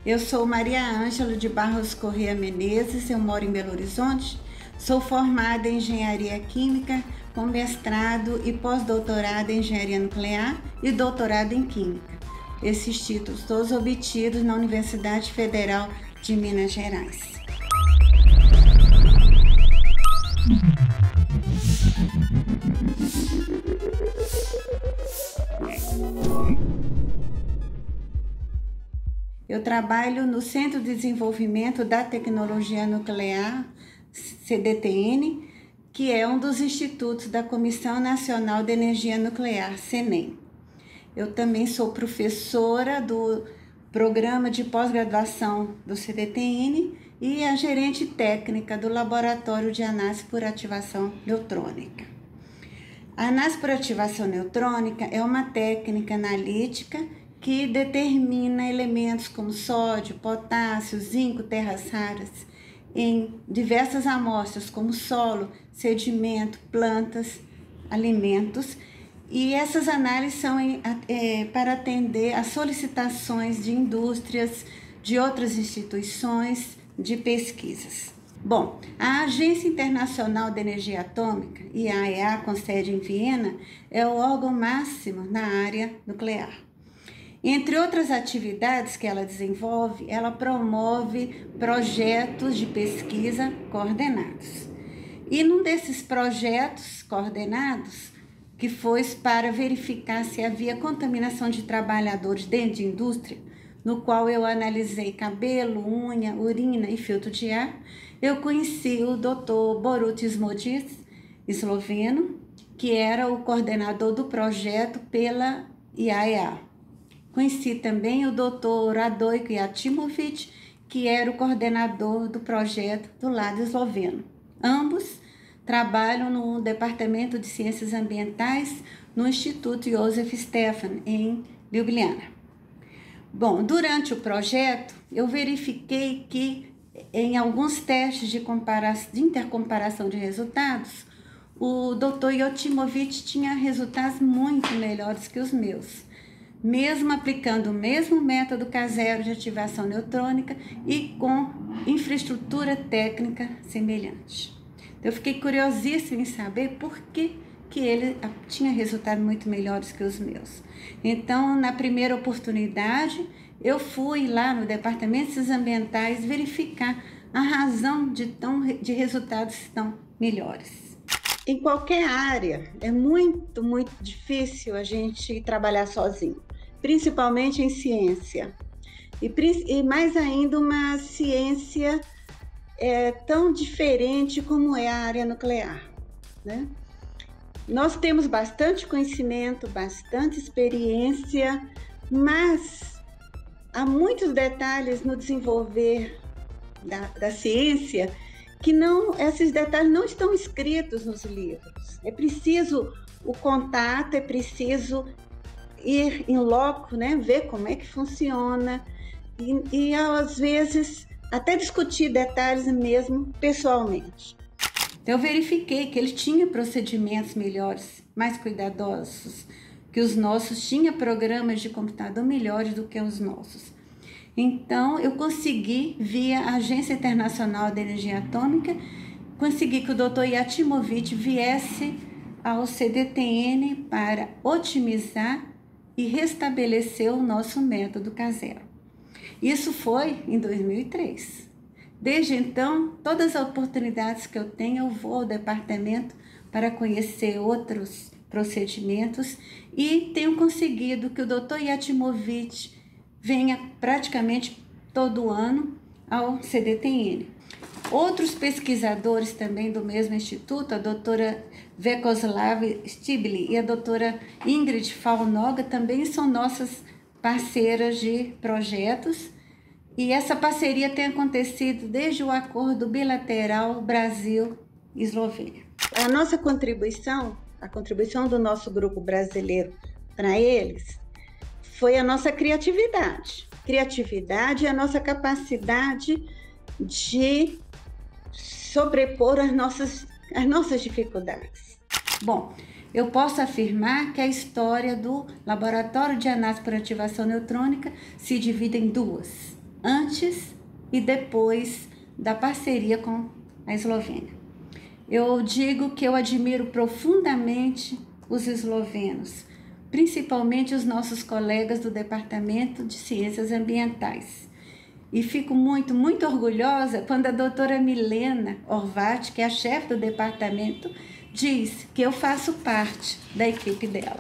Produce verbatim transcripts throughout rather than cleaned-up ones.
Eu sou Maria Ângela de Barros Corrêa Menezes, eu moro em Belo Horizonte, sou formada em Engenharia Química, com mestrado e pós-doutorado em Engenharia Nuclear e doutorado em Química. Esses títulos todos obtidos na Universidade Federal de Minas Gerais. Eu trabalho no Centro de Desenvolvimento da Tecnologia Nuclear, C D T N, que é um dos institutos da Comissão Nacional de Energia Nuclear, CENEM. Eu também sou professora do Programa de Pós-Graduação do C D T N e a gerente técnica do Laboratório de Análise por Ativação Neutrônica. A análise por ativação neutrônica é uma técnica analítica que determina elementos como sódio, potássio, zinco, terras raras em diversas amostras como solo, sedimento, plantas, alimentos, e essas análises são é, para atender às solicitações de indústrias, de outras instituições de pesquisas. Bom, a Agência Internacional de Energia Atômica, I A E A, com sede em Viena, é o órgão máximo na área nuclear. Entre outras atividades que ela desenvolve, ela promove projetos de pesquisa coordenados. E num desses projetos coordenados, que foi para verificar se havia contaminação de trabalhadores dentro de indústria, no qual eu analisei cabelo, unha, urina e filtro de ar, eu conheci o doutor Borut Smodic, esloveno, que era o coordenador do projeto pela I A E A. Conheci também o doutor Radojko Jachimović, que era o coordenador do projeto do lado esloveno. Ambos trabalham no Departamento de Ciências Ambientais no Instituto Josef Stefan, em Ljubljana. Bom, durante o projeto, eu verifiquei que em alguns testes de, comparação, de intercomparação de resultados, o doutor Jachimović tinha resultados muito melhores que os meus, mesmo aplicando o mesmo método caseiro de ativação neutrônica e com infraestrutura técnica semelhante. Eu fiquei curiosíssima em saber por que, que ele tinha resultados muito melhores que os meus. Então, na primeira oportunidade, eu fui lá no Departamento de Ciências Ambientais verificar a razão de, tão, de resultados tão melhores. Em qualquer área, é muito, muito difícil a gente trabalhar sozinho, principalmente em ciência. E, e mais ainda uma ciência é, tão diferente como é a área nuclear, né? Nós temos bastante conhecimento, bastante experiência, mas há muitos detalhes no desenvolver da, da ciência que não, esses detalhes não estão escritos nos livros. É preciso o contato, é preciso ir em loco, né, ver como é que funciona e, e às vezes até discutir detalhes mesmo pessoalmente. Então, eu verifiquei que ele tinha procedimentos melhores, mais cuidadosos que os nossos, tinha programas de computador melhores do que os nossos. Então, eu consegui, via a Agência Internacional de Energia Atômica, consegui que o doutor Jachimović viesse ao C D T N para otimizar e restabelecer o nosso método caseiro. Isso foi em dois mil e três. Desde então, todas as oportunidades que eu tenho, eu vou ao departamento para conhecer outros procedimentos e tenho conseguido que o doutor Jachimović venha praticamente todo ano ao C D T N. Outros pesquisadores também do mesmo instituto, a doutora Vyacheslav Stibli e a doutora Ingrid Falnoga, também são nossas parceiras de projetos, e essa parceria tem acontecido desde o acordo bilateral Brasil-Eslovênia. A nossa contribuição, a contribuição do nosso grupo brasileiro para eles, foi a nossa criatividade. Criatividade é a nossa capacidade de sobrepor as nossas, as nossas dificuldades. Bom, eu posso afirmar que a história do Laboratório de Análise por Ativação Neutrônica se divide em duas. antes e depois da parceria com a Eslovênia. Eu digo que eu admiro profundamente os eslovenos, principalmente os nossos colegas do Departamento de Ciências Ambientais. E fico muito, muito orgulhosa quando a doutora Milena Horvat, que é a chefe do departamento, diz que eu faço parte da equipe dela.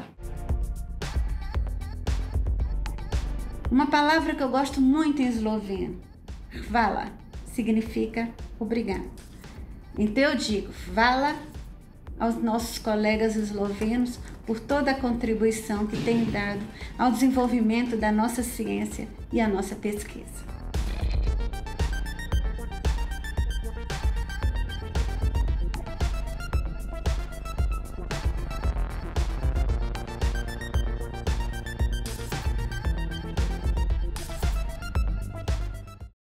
Uma palavra que eu gosto muito em esloveno, hvala, significa obrigado. Então eu digo hvala aos nossos colegas eslovenos por toda a contribuição que têm dado ao desenvolvimento da nossa ciência e à nossa pesquisa.